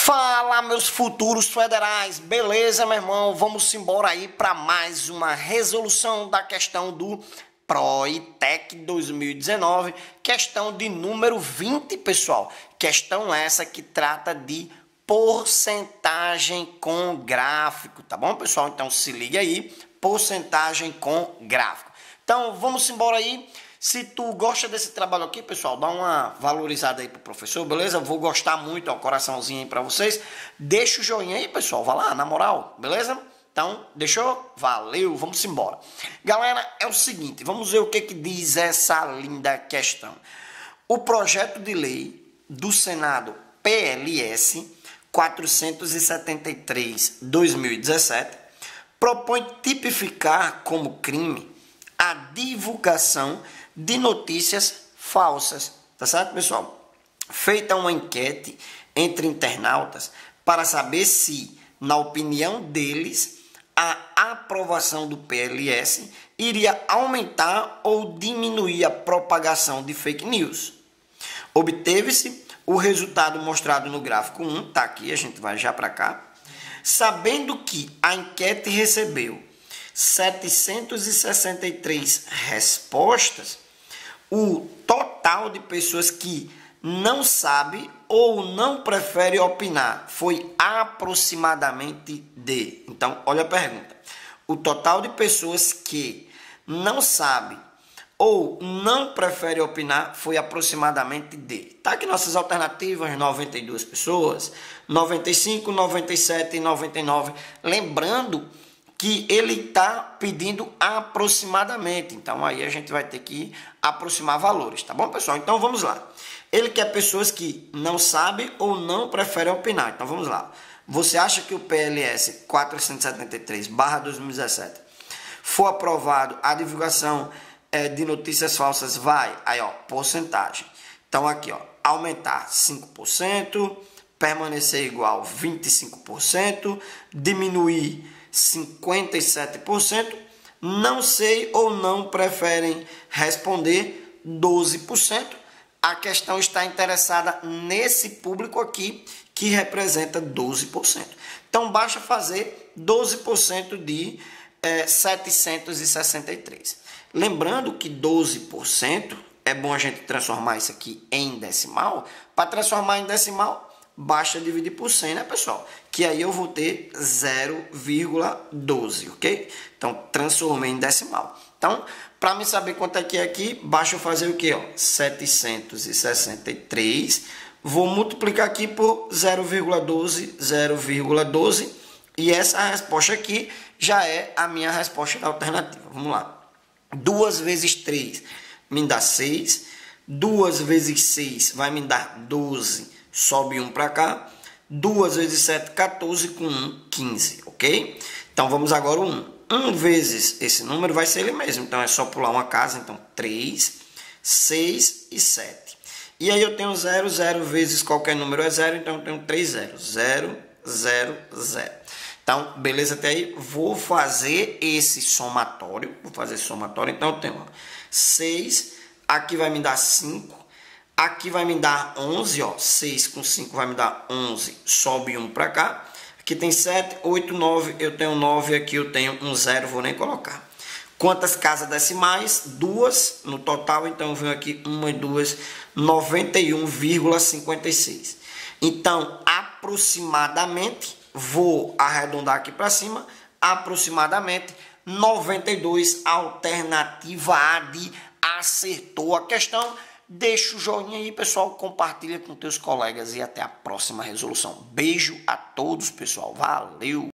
Fala, meus futuros federais, beleza, meu irmão? Vamos embora aí para mais uma resolução da questão do PROITEC 2019, questão de número 20, pessoal. Questão essa que trata de porcentagem com gráfico, tá bom, pessoal? Então se liga aí, porcentagem com gráfico. Então vamos embora aí. Se tu gosta desse trabalho aqui, pessoal, dá uma valorizada aí pro professor, beleza? Vou gostar muito, ó, coraçãozinho aí pra vocês. Deixa o joinha aí, pessoal, vai lá, na moral, beleza? Então, deixou? Valeu, vamos embora. Galera, é o seguinte, vamos ver o que diz essa linda questão. O projeto de lei do Senado PLS 473/2017 propõe tipificar como crime a divulgação de notícias falsas, tá certo, pessoal? Feita uma enquete entre internautas para saber se, na opinião deles, a aprovação do PLS iria aumentar ou diminuir a propagação de fake news. Obteve-se o resultado mostrado no gráfico 1, tá aqui, a gente vai já para cá. Sabendo que a enquete recebeu 763 respostas, o total de pessoas que não sabe ou não prefere opinar foi aproximadamente de. Então, olha a pergunta. O total de pessoas que não sabe ou não prefere opinar foi aproximadamente de. Tá aqui nossas alternativas: 92 pessoas, 95, 97 e 99. Lembrando que ele está pedindo aproximadamente. Então, aí a gente vai ter que aproximar valores, tá bom, pessoal? Então, vamos lá. Ele quer pessoas que não sabem ou não preferem opinar. Então, vamos lá. Você acha que o PLS 473/2017 for aprovado, a divulgação de notícias falsas vai? Aí, ó, porcentagem. Então, aqui, ó, aumentar 5%, permanecer igual 25%, diminuir 57%, não sei ou não preferem responder 12%. A questão está interessada nesse público aqui que representa 12%. Então basta fazer 12% de 763. Lembrando que 12% é bom a gente transformar isso aqui em decimal. Para transformar em decimal, basta dividir por 100, né, pessoal? Que aí eu vou ter 0,12, ok? Então, transformei em decimal. Então, para me saber quanto é que é aqui, basta eu fazer o quê? Ó? 763. Vou multiplicar aqui por 0,12, 0,12. E essa resposta aqui já é a minha resposta da alternativa. Vamos lá. 2 vezes 3 me dá 6. 2 vezes 6 vai me dar 12. Sobe 1 para cá. 2 vezes 7, 14, com 1, 15, ok? Então, vamos agora o 1. 1 vezes esse número vai ser ele mesmo. Então, é só pular uma casa. Então, 3, 6 e 7. E aí, eu tenho 0, 0 vezes qualquer número é 0. Então, eu tenho 3 zeros. 0, 0, 0. Então, beleza até aí? Vou fazer esse somatório. Então, eu tenho 6. Aqui vai me dar 5. Aqui vai me dar 11, ó, 6 com 5 vai me dar 11, sobe 1 para cá. Aqui tem 7, 8, 9, eu tenho 9, aqui eu tenho um 0, vou nem colocar. Quantas casas decimais? 2 no total, então eu venho aqui 1 e 2, 91,56. Então, aproximadamente, vou arredondar aqui para cima, aproximadamente 92, alternativa A de acertou a questão. Deixa o joinha aí, pessoal, compartilha com teus colegas e até a próxima resolução. Beijo a todos, pessoal. Valeu!